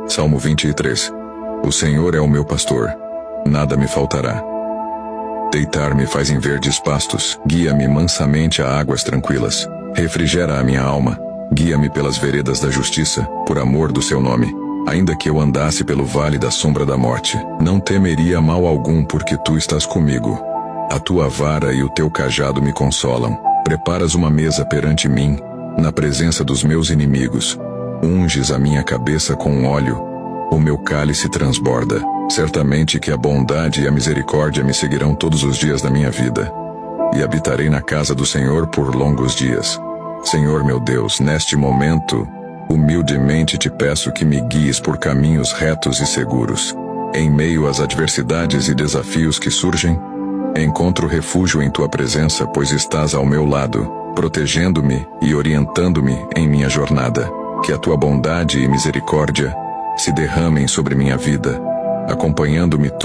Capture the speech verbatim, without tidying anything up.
Salmo vinte e três. O Senhor é o meu pastor, nada me faltará. Deitar-me faz em verdes pastos, guia-me mansamente a águas tranquilas. Refrigera a minha alma, guia-me pelas veredas da justiça, por amor do seu nome. Ainda que eu andasse pelo vale da sombra da morte, não temeria mal algum, porque tu estás comigo. A tua vara e o teu cajado me consolam. Preparas uma mesa perante mim, na presença dos meus inimigos. Unges a minha cabeça com óleo, o meu cálice transborda. Certamente que a bondade e a misericórdia me seguirão todos os dias da minha vida, e habitarei na casa do Senhor por longos dias. Senhor meu Deus, neste momento, humildemente te peço que me guies por caminhos retos e seguros. Em meio às adversidades e desafios que surgem, encontro refúgio em tua presença, pois estás ao meu lado, protegendo-me e orientando-me em minha jornada. Que a tua bondade e misericórdia se derramem sobre minha vida, acompanhando-me